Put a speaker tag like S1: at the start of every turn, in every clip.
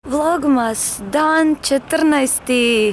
S1: Vlogmas, dan 14.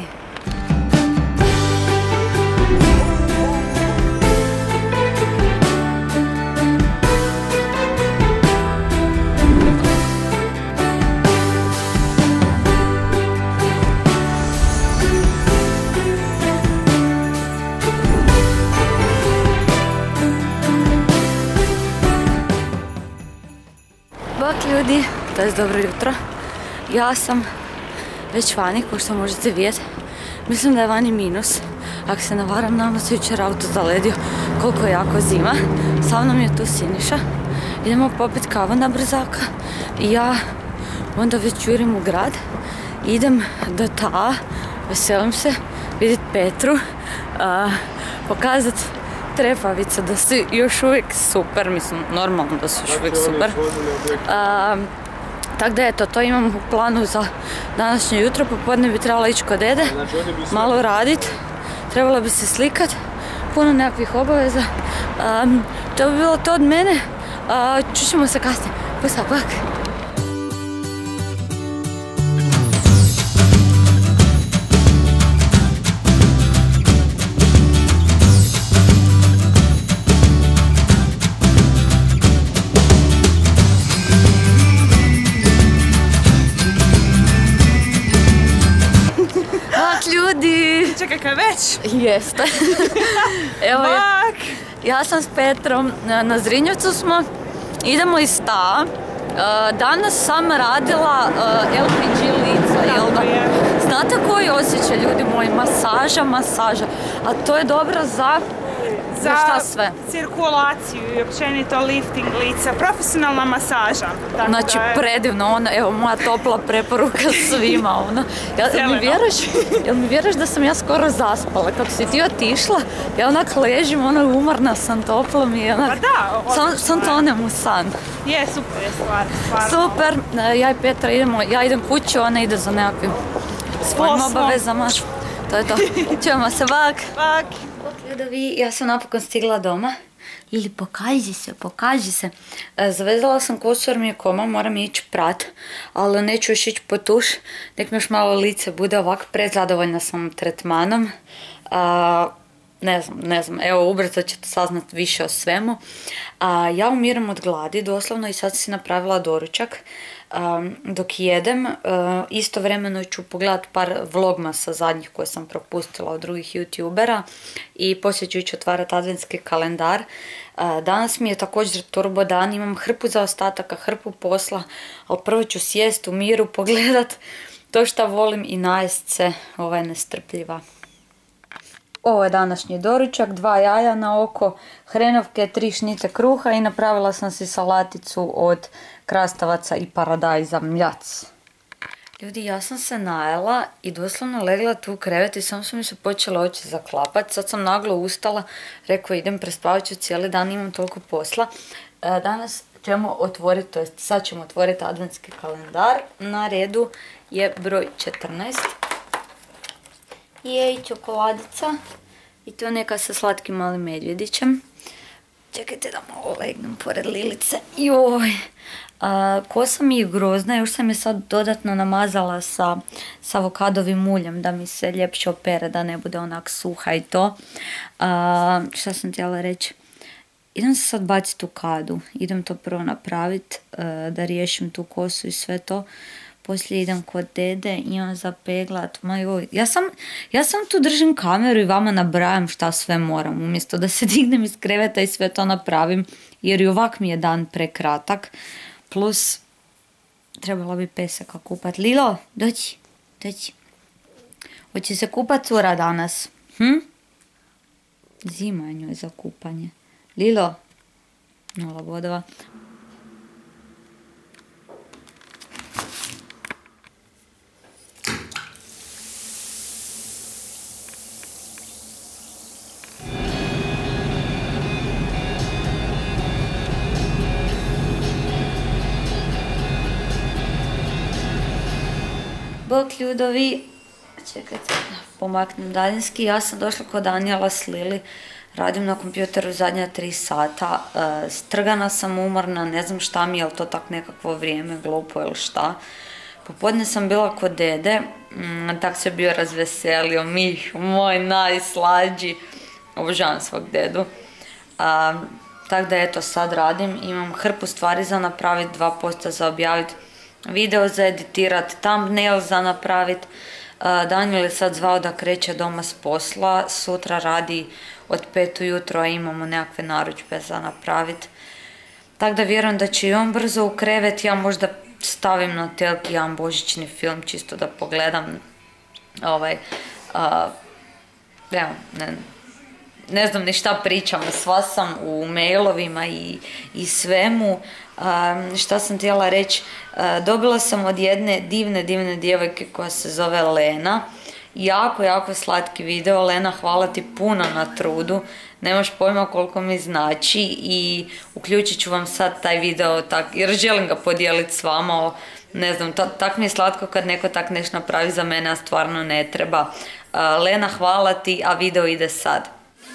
S1: Bok ljudi, to je dobro jutro. Ja sam već vani, kao što možete vidjeti. Mislim da je vani minus. Ako se ne varam, nama se jučer auto zaledio koliko je jako zima. Sa mnom je tu Siniša. Idemo popiti kavu na brzaka. I ja onda već jurim u grad. Idem do ta, veselim se, vidjeti Petru, pokazati trepavice da su još uvijek super, mislim, normalno da su još uvijek super. Tako da eto, to imam u planu za današnje jutro. Popodne bi trebala ići kod dede, malo radit, trebala bi se slikat, puno nekakvih obaveza. To bi bilo to od mene, čućemo se kasnije. Pusa, bak! Ljudi!
S2: Čekaj, kaj već?
S1: Jeste. Evo je. Ja sam s Petrom, na Zrinjevcu smo. Idemo iz sta. Danas sam radila LPG lica, jel da? Znate koji osjećaj, ljudi moji? Masaža. A to je dobro za šta sve?
S2: Cirkulaciju i općenito lifting lica, profesionalna masaža.
S1: Znači predivno, evo moja topla preporuka svima. Jel mi vjeruješ da sam ja skoro zaspala? Kako si ti otišla, ja onak ležim, umorna sam, toplo mi je onak, sam tonem u san.
S2: Je, super je stvar.
S1: Super, ja i Petra idemo, ja idem kući, ona ide za nekakvim svojim obavezama. To je to. Čujemo se, bak!
S2: Bak!
S1: Ljudovi, ja sam napokon stigla doma. Lili, pokaži se. Zavezala sam kosu jer mi je koma, moram ići prat, ali neću još ići po tuš. Nek mi još malo lice bude ovako, prezadovoljna sam tretmanom. Ne znam, evo ubrzo ćete saznati više o svemu. Ja umiram od gladi, doslovno, i sad si napravila doručak. Dok jedem, istovremeno ću pogledati par vlogmasa zadnjih koje sam propustila od drugih youtubera i poslije ću ići otvarati adventski kalendar. Danas mi je također turbo dan, imam hrpu zaostataka, hrpu posla, ali prvo ću sjest u miru, pogledat to što volim i najest se, ova je nestrpljiva. Ovo je današnji doručak, 2 jaja na oko, hrenovke, 3 šnite kruha i napravila sam si salaticu od krastavaca i paradajza, mljac. Ljudi, ja sam se najela i doslovno legla tu u krevet i samo su mi se počele oči zaklapat. Sad sam naglo ustala, rekao idem, prespavat ću cijeli dan, imam toliko posla. Danas ćemo otvoriti, to jest sad ćemo otvoriti adventski kalendar. Na redu je broj 14. Jej, čokoladica. I to neka sa slatkim malim medvjedićem. Čekajte da malo legnem pored Lilice. Joj. Kosa mi je grozna, još sam je sad dodatno namazala sa avokadovim uljem da mi se ljepše opere, da ne bude onak suha i to. Šta sam htjela reći? Idem se sad baciti u kadu. Idem to prvo napraviti, da riješim tu kosu i sve to. Poslije idem kod dede, imam za peglat, ja sam tu držim kameru i vama nabrajam šta sve moram, umjesto da se dignem iz kreveta i sve to napravim, jer i ovak mi je dan prekratak, plus trebala bi peseka kupat. Lilo, doći. Hoće se kupat cura danas? Zima je njoj za kupanje. Lilo, 0 bodova. Bok ljudovi, čekajte, pomaknem daljinski, ja sam došla kod Danijela s Lili, radim na kompjuteru zadnja 3 sata, strgana sam, umorna, ne znam šta mi je, ali to tak nekakvo vrijeme, glupo ili šta. Popodne sam bila kod dede, tak se bio razveselio, Mih, moj najslađi, obožavam svog dedu. Tako da eto sad radim, imam hrpu stvari za napraviti, 2 posta za objaviti, video za editirat, thumbnail za napravit. Daniel je sad zvao da kreće doma s posla, sutra radi od 5 ujutro, a imamo nekakve narudžbe za napravit. Tako da vjerujem da će i on brzo u krevet, ja možda stavim na telki jedan božićni film čisto da pogledam. Evo, ne znam ni šta pričam, sva sam u mailovima i svemu. Šta sam htjela reći, dobila sam od jedne divne djevojke koja se zove Lena, jako slatki video. Lena, hvala ti puno na trudu, nemaš pojma koliko mi znači i uključit ću vam sad taj video jer želim ga podijeliti s vama. Ne znam, tak mi je slatko kad neko tak nešto napravi za mene, a stvarno ne treba. Lena, hvala ti, a video ide sad.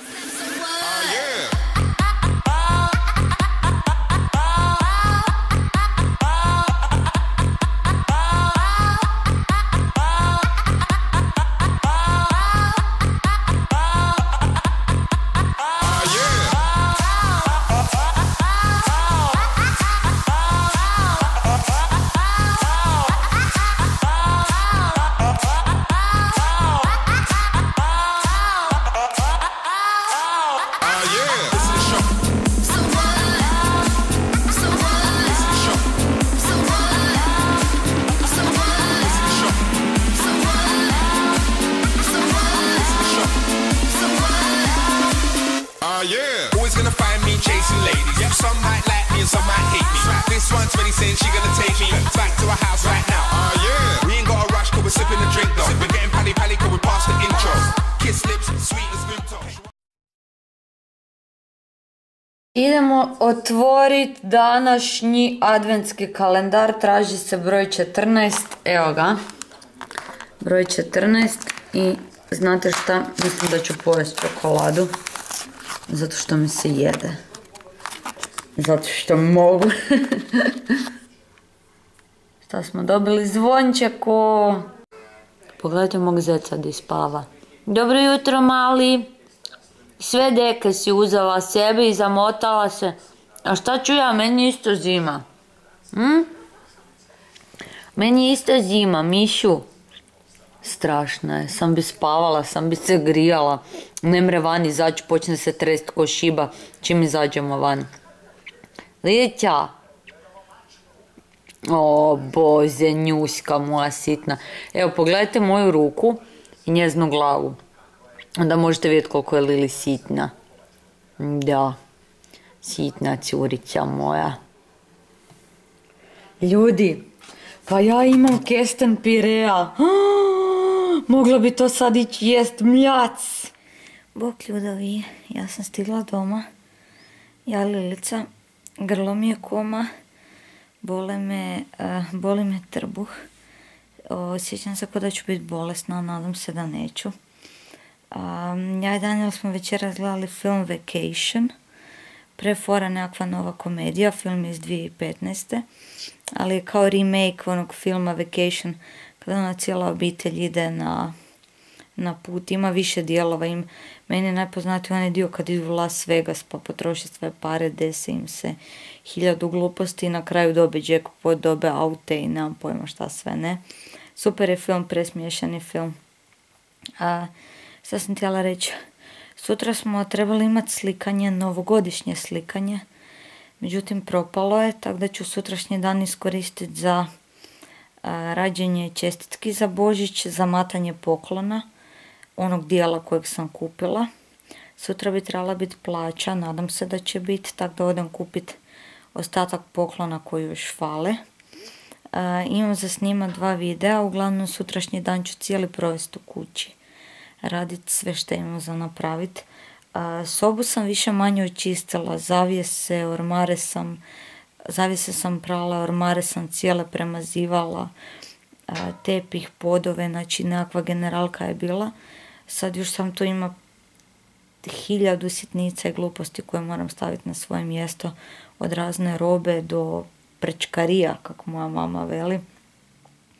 S1: Idemo otvoriti današnji adventski kalendar, traži se broj 14, evo ga, broj 14 i znate šta, mislim da ću pojesti čokoladu, zato što mi se jede, zato što mogu. Šta smo dobili, zvončeko, pogledajte mog zeca da spava. Dobro jutro, mali. Sve deke si uzela sebi i zamotala se. A šta ću ja? Meni isto zima. Meni isto zima, Mišu. Strašno je. Sam bi spavala, sam bi se grijala. Ne mre van izaći, počne se trest ko šiba. Čim izađemo van. Lijeća. O, Bože, njuška moja sitna. Evo, pogledajte moju ruku i njeznu glavu. Onda možete vidjeti koliko je Lili sitna. Da, sitna curica moja. Ljudi, pa ja imam kesten pirea. Mogla bi to sad ići jest mljac. Bok ljudovi, ja sam stigla doma. Ja Lilica, grlo mi je koma, boli me trbuh. Osjećam se kao da ću biti bolesna, nadam se da neću. Ja i Daniel smo večeras gledali film Vacation, prefora nekakva nova komedija, film iz 2015. Ali je kao remake onog filma Vacation, kada ona cijela obitelj ide na put, ima više dijelova. Meni je najpoznatiji onaj dio kad idu u Las Vegas pa potroše sve pare, dese im se 1000 gluposti i na kraju dobe jackpot, dobe aute i nemam pojma šta sve ne. Super je film, presmiješan je film. Šta sam htjela reći? Sutra smo trebali imati slikanje, novogodišnje slikanje. Međutim, propalo je, tako da ću sutrašnji dan iskoristiti za rađenje čestitki za Božić, za matanje poklona, onog dijela kojeg sam kupila. Sutra bi trebala biti plaća, nadam se da će biti, tako da odem kupiti ostatak poklona koji još fale. Imam za snima 2 videa, uglavnom sutrašnji dan ću cijeli provesti u kući. Raditi sve što imam za napraviti. Sobu sam više manje očistila, zavjese, zavjese sam prala, ormare sam cijele premazivala, tepih, podove, znači nekakva generalka je bila. Sad još sam tu ima 1000 sitnica i gluposti koje moram staviti na svoje mjesto, od razne robe do prečkarija, kako moja mama veli.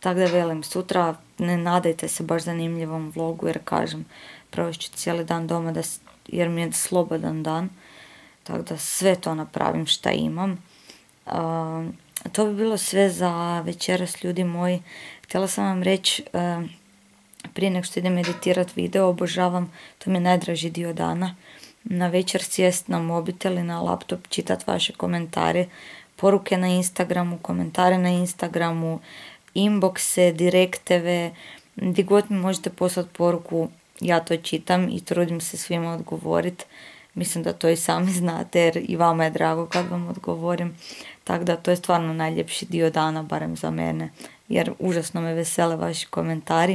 S1: Tako da velim, sutra ne nadajte se baš zanimljivom vlogu jer kažem, provest ću cijeli dan doma jer mi je slobodan dan. Tako da sve to napravim šta imam. To bi bilo sve za večeras, ljudi moji. Htjela sam vam reći, prije nego što idem editirati video, obožavam, to mi je najdraži dio dana, na večer sjest na mobitel i na laptop, čitati vaše komentare, poruke na Instagramu, komentare na Instagramu, inboxe, direkteve, gdje god mi možete poslati poruku, ja to čitam i trudim se svima odgovoriti. Mislim da to i sami znate jer i vama je drago kad vam odgovorim. Tako da to je stvarno najljepši dio dana, barem za mene, jer užasno me vesele vaši komentari.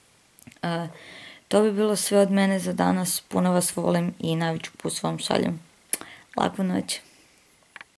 S1: To bi bilo sve od mene za danas. Puno vas volim i najveću pusu vam šaljem. Laku noć.